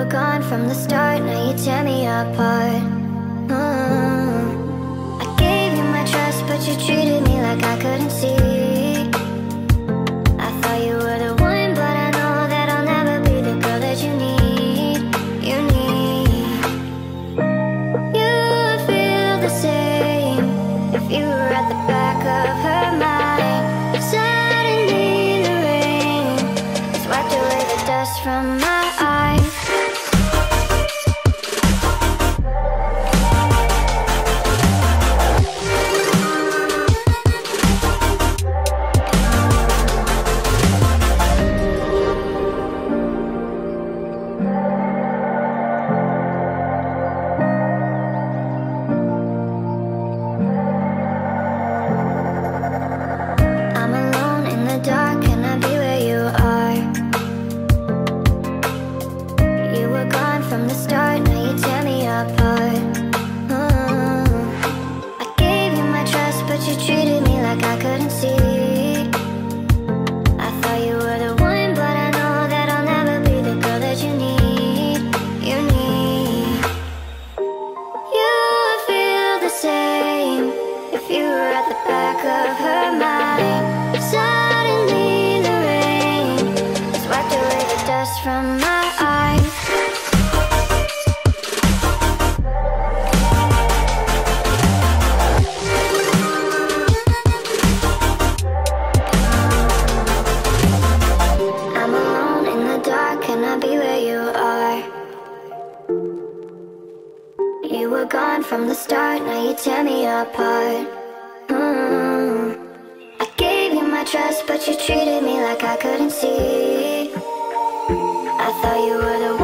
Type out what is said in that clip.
gone from the start, now you tear me apart. I gave you my trust, but you treated me like I couldn't see. I thought you were the one, but I know that I'll never be the girl that you need. You need. You would feel the same if you were at the back of her mind. Suddenly the rain has wiped away the dust from my eyes. I'm alone in the dark, can I be where you are? You were gone from the start, now you tear me apart. I gave you my trust, but you treated me like I couldn't see. I thought you were the one, but I know that I'll never be the girl that you need. You need. You would feel the same if you were at the back of her mind. Suddenly the rain has wiped away the dust from my eyes. I'm alone in the dark, can I be where you are? You were gone from the start, now you tear me apart. I gave you my trust, but you treated me like I couldn't see. I thought you were the